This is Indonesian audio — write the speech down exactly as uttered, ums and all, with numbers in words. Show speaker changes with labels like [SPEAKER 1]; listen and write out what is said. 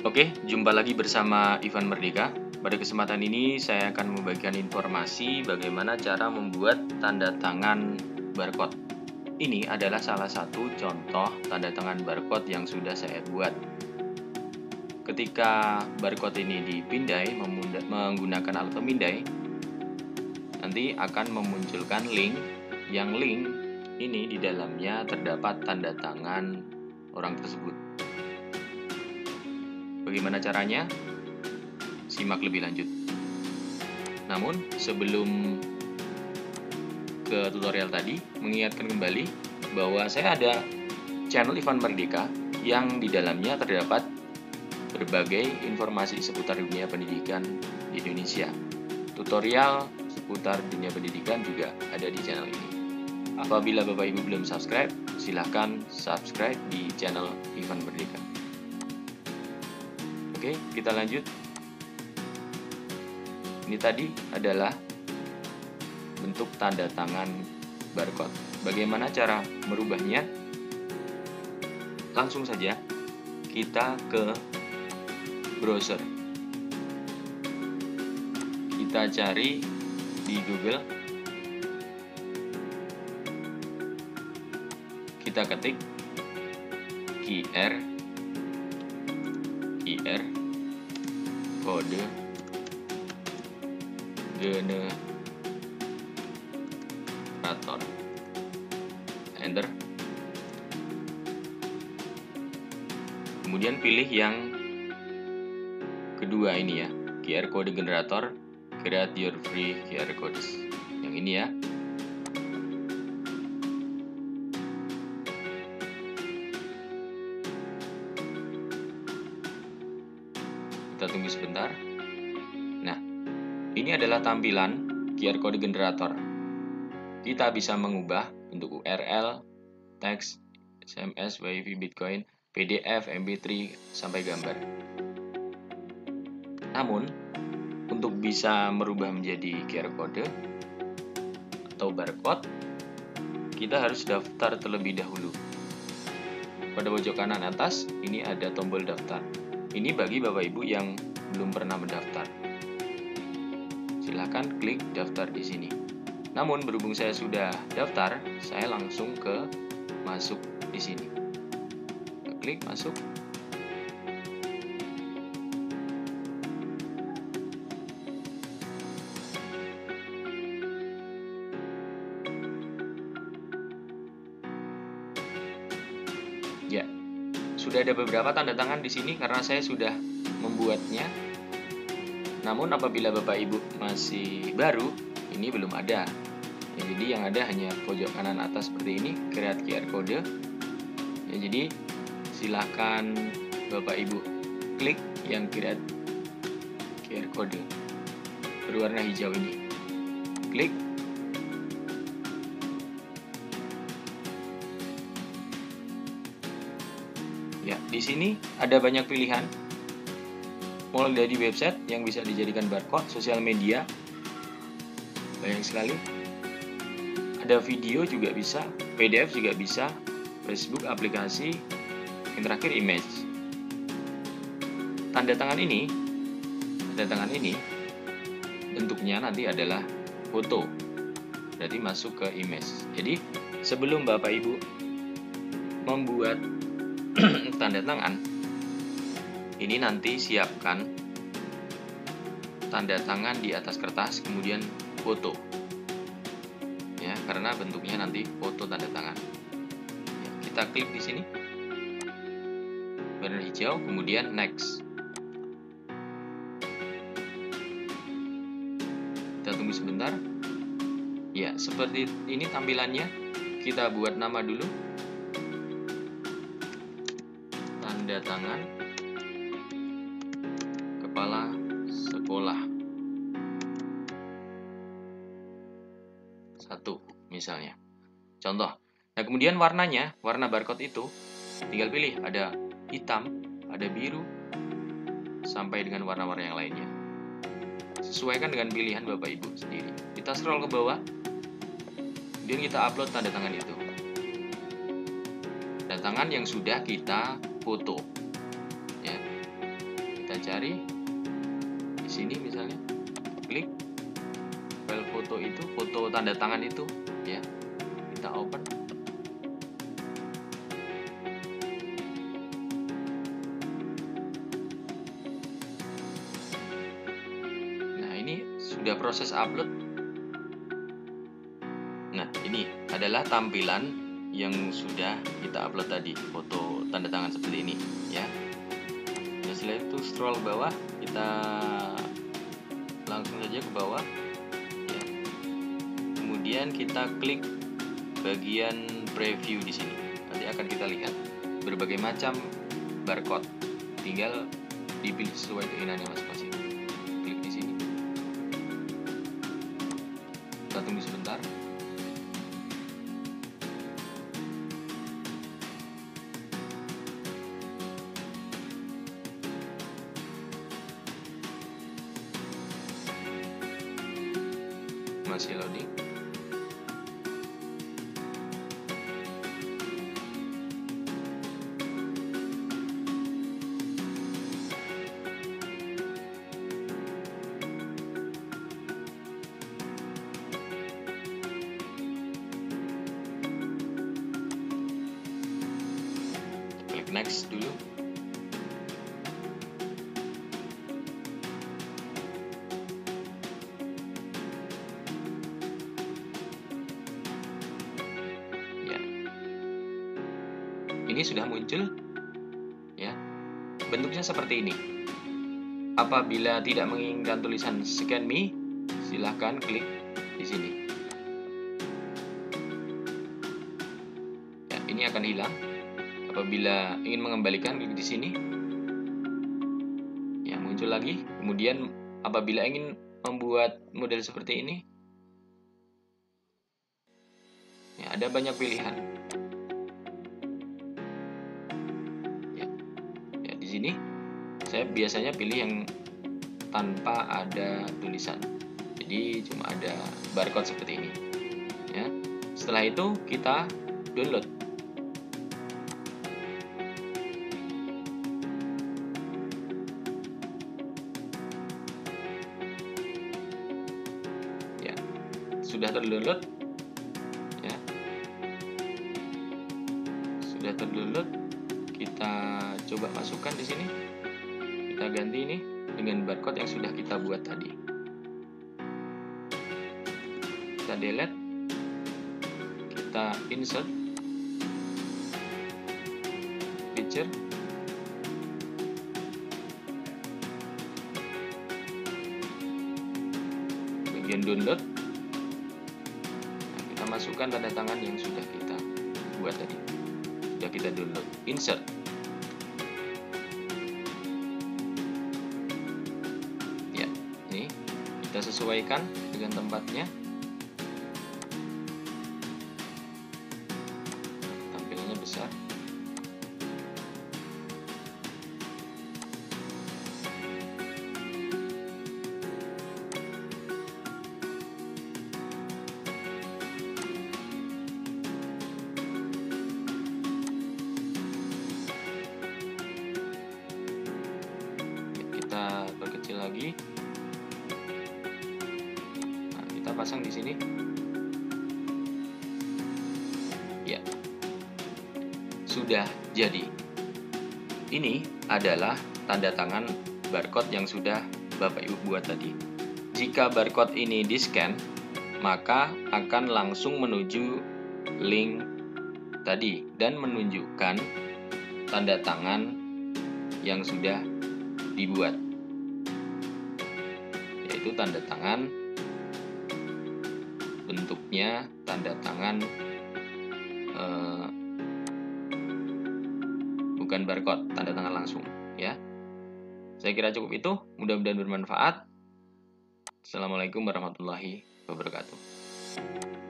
[SPEAKER 1] Oke, jumpa lagi bersama Ivan Merdeka. Pada kesempatan ini saya akan membagikan informasi bagaimana cara membuat tanda tangan barcode. Ini adalah salah satu contoh tanda tangan barcode yang sudah saya buat. Ketika barcode ini dipindai menggunakan alat pemindai, nanti akan memunculkan link, yang link ini di dalamnya terdapat tanda tangan orang tersebut. Bagaimana caranya? Simak lebih lanjut. Namun, sebelum ke tutorial tadi, mengingatkan kembali bahwa saya ada channel Ivan Merdeka yang di dalamnya terdapat berbagai informasi seputar dunia pendidikan di Indonesia. Tutorial seputar dunia pendidikan juga ada di channel ini. Apabila Bapak Ibu belum subscribe, silahkan subscribe di channel Ivan Merdeka. Oke, kita lanjut. Ini tadi adalah bentuk tanda tangan barcode. Bagaimana cara merubahnya? Langsung saja kita ke browser. Kita cari di Google. Kita ketik Q R Q R kode generator, enter, kemudian pilih yang kedua ini ya, Q R code generator, create your free Q R codes, yang ini ya. Kita tunggu sebentar. Nah, ini adalah tampilan Q R code generator. Kita bisa mengubah bentuk U R L, teks, S M S, WiFi, Bitcoin, P D F, M P tiga, sampai gambar. Namun, untuk bisa merubah menjadi Q R code atau barcode, kita harus daftar terlebih dahulu. Pada pojok kanan atas, ini ada tombol daftar. Ini bagi Bapak Ibu yang belum pernah mendaftar. Silakan klik daftar di sini. Namun berhubung saya sudah daftar, saya langsung ke masuk di sini. Klik masuk. Ya, sudah ada beberapa tanda tangan di sini karena saya sudah membuatnya. Namun apabila Bapak Ibu masih baru, ini belum ada. Ya, jadi yang ada hanya pojok kanan atas seperti ini, create Q R code. Ya, jadi silahkan Bapak Ibu klik yang create Q R code berwarna hijau ini. Klik. Ya, di sini ada banyak pilihan. Mulai dari website yang bisa dijadikan barcode, sosial media, banyak sekali. Ada video juga bisa, P D F juga bisa, Facebook, aplikasi, yang terakhir image. Tanda tangan ini, tanda tangan ini, bentuknya nanti adalah foto, berarti masuk ke image. Jadi sebelum Bapak Ibu membuat tanda tangan, ini nanti siapkan tanda tangan di atas kertas, kemudian foto, ya, karena bentuknya nanti foto tanda tangan. Ya, kita klik di sini, warna hijau, kemudian next. Kita tunggu sebentar. Ya, seperti ini tampilannya. Kita buat nama dulu, tanda tangan kepala sekolah satu misalnya, contoh. Nah, kemudian warnanya, warna barcode itu tinggal pilih, ada hitam, ada biru, sampai dengan warna-warna yang lainnya. Sesuaikan dengan pilihan Bapak Ibu sendiri. Kita scroll ke bawah, kemudian kita upload tanda tangan itu. Tanda tangan yang sudah kita foto, ya. Kita cari di sini misalnya, klik file foto itu, foto tanda tangan itu, ya. Kita open. Nah, ini sudah proses upload. Nah, ini adalah tampilan yang sudah kita upload tadi, foto tanda tangan seperti ini, ya. Nah, setelah itu scroll ke bawah, kita langsung saja ke bawah, ya. Kemudian kita klik bagian preview di sini. Nanti akan kita lihat berbagai macam barcode. Tinggal dipilih sesuai keinginannya masing-masing. Klik di sini. Kita tunggu sebentar. Masih loading. Klik next dulu. Ini sudah muncul, ya. Bentuknya seperti ini. Apabila tidak menginginkan tulisan scan me, silahkan klik di sini. Ya, ini akan hilang. Apabila ingin mengembalikan, klik di sini. Ya, muncul lagi. Kemudian apabila ingin membuat model seperti ini, ya, ada banyak pilihan. Ini saya biasanya pilih yang tanpa ada tulisan, jadi cuma ada barcode seperti ini, ya. Setelah itu kita download. Ya, sudah terdownload, ya. Sudah terdownload. Kita coba masukkan di sini. Kita ganti ini dengan barcode yang sudah kita buat tadi. Kita delete. Kita insert picture. Bagian download. Nah, kita masukkan tanda tangan yang sudah kita buat tadi. Sudah kita download. Insert. Ya, ini kita sesuaikan dengan tempatnya. Tampilannya besar. Kita perkecil lagi. Nah, kita pasang di sini. Ya, sudah jadi. Ini adalah tanda tangan barcode yang sudah Bapak Ibu buat tadi. Jika barcode ini di-scan, maka akan langsung menuju link tadi dan menunjukkan tanda tangan yang sudah dibuat, yaitu tanda tangan, bentuknya tanda tangan eh, bukan barcode, tanda tangan langsung, ya. Saya kira cukup itu, mudah-mudahan bermanfaat. Assalamualaikum warahmatullahi wabarakatuh.